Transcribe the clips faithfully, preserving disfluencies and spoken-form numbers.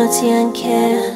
나오지 않게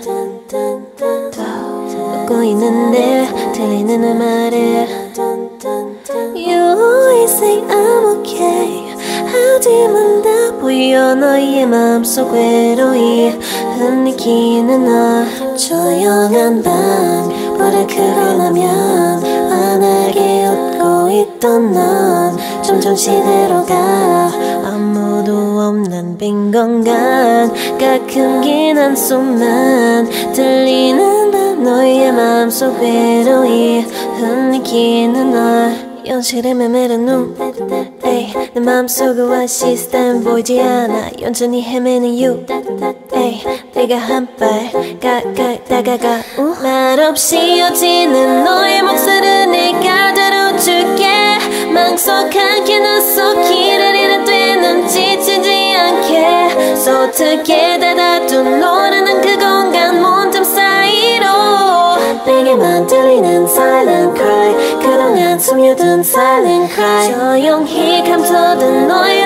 웃고 있는데 들리는 내 말에 You always say I'm okay 하지만 다 보여 너의 맘속 외로이 흐느끼는 너 조용한 방 불을 끄려면 환하게 웃고 있던 넌 점점 시대로 가 아무도 없는 빈 공간 가끔 긴 한숨만 들리는 밤 너의 맘속 외로이 흐느끼는 너 현실에 메매는 눈 에이, 내 맘속의 오아시 스타는 보이지 않아 여전히 헤매는 you 에이, 내가 한 발 가까이 다가가 우? 말없이 오지는 너의 목소리를 내가 다뤄줄게 망석하게 낯서 길을 잃어도 넌 지치지 않게 서툴게 닫아둔 너라는 그 공간 몸통 사이로 내게만 들리는 silent cry 그동안 숨겨둔 silent cry 조용히 감춰둔 너의